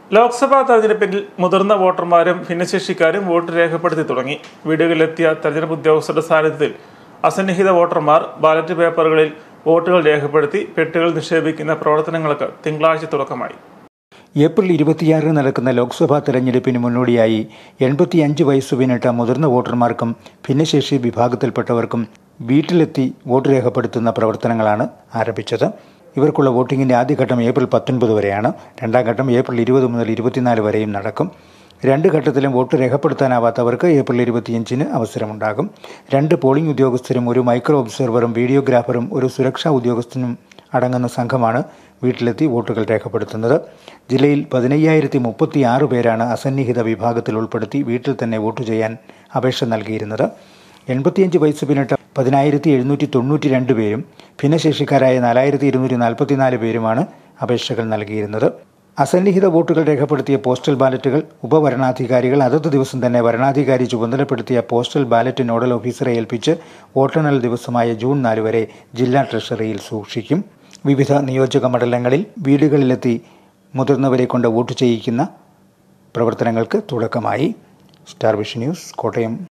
ലോക്സഭാ തെരഞ്ഞെടുപ്പിൽ മുതിർന്ന വോട്ടർമാരും ഭിന്നശേഷിക്കാരും വോട്ട് രേഖപ്പെടുത്തി തുടങ്ങി. വീടുകളിലെത്തിയ തെരഞ്ഞെടുപ്പ് ഉദ്യോഗസ്ഥരുടെ സാന്നിധ്യത്തിൽ അസന്നിഹിത വോട്ടർമാർ ബാലറ്റ് പേപ്പറുകളിൽ വോട്ടുകൾ രേഖപ്പെടുത്തി പെട്ടികൾ നിക്ഷേപിക്കുന്ന പ്രവർത്തനങ്ങൾക്ക് തിങ്കളാഴ്ച തുടക്കമായി. ഏപ്രിൽ 26 നടക്കുന്ന ലോക്സഭാ തെരഞ്ഞെടുപ്പിന് മുന്നോടിയായി 85 വയസ്സ് പിന്നിട്ട മുതിർന്ന വോട്ടർമാർക്കും ഭിന്നശേഷി വിഭാഗത്തിൽപ്പെട്ടവർക്കും വീട്ടിലെത്തി വോട്ട് രേഖപ്പെടുത്തുന്ന പ്രവർത്തനങ്ങളാണ് ആരംഭിച്ചത്. ഇവർക്കുള്ള വോട്ടിങ്ങിൻ്റെ ആദ്യഘട്ടം ഏപ്രിൽ 19 വരെയാണ്. രണ്ടാം ഘട്ടം ഏപ്രിൽ 20 മുതൽ 24 വരെയും നടക്കും. രണ്ട് ഘട്ടത്തിലും വോട്ട് രേഖപ്പെടുത്താനാവാത്തവർക്ക് ഏപ്രിൽ 25-ന് അവസരമുണ്ടാകും. 2 പോളിംഗ് ഉദ്യോഗസ്ഥരും ഒരു മൈക്രോ ഒബ്സർവറും വീഡിയോഗ്രാഫറും ഒരു സുരക്ഷാ ഉദ്യോഗസ്ഥനും അടങ്ങുന്ന സംഘമാണ് വീട്ടിലെത്തി വോട്ടുകൾ രേഖപ്പെടുത്തുന്നത്. ജില്ലയിൽ 15,036 പേരാണ് അസന്നിഹിത വിഭാഗത്തിൽ ഉൾപ്പെടുത്തി വീട്ടിൽ തന്നെ വോട്ട് ചെയ്യാൻ അപേക്ഷ നൽകിയിരുന്നത്. 85 വയസ്സ് പിന്നിട്ട 10,792 പേരും ഭിന്നശേഷിക്കാരായ 4,244 പേരുമാണ് അപേക്ഷകൾ നൽകിയിരുന്നത്. അസന്നിഹിത വോട്ടുകൾ രേഖപ്പെടുത്തിയ പോസ്റ്റൽ ബാലറ്റുകൾ ഉപവരണാധികാരികൾ അതത് ദിവസം തന്നെ വരണാധികാരി ചുമതലപ്പെടുത്തിയ പോസ്റ്റൽ ബാലറ്റ് നോഡൽ ഓഫീസറെ ഏൽപ്പിച്ച് വോട്ടെണ്ണൽ ദിവസമായ ജൂൺ 4 വരെ ജില്ലാ ട്രഷറിയിൽ സൂക്ഷിക്കും. വിവിധ നിയോജക മണ്ഡലങ്ങളിൽ വീടുകളിലെത്തി മുതിർന്നവരെ കൊണ്ട് വോട്ട് ചെയ്യിക്കുന്ന പ്രവർത്തനങ്ങൾക്ക് തുടക്കമായി. Star Vision News, Kottayam.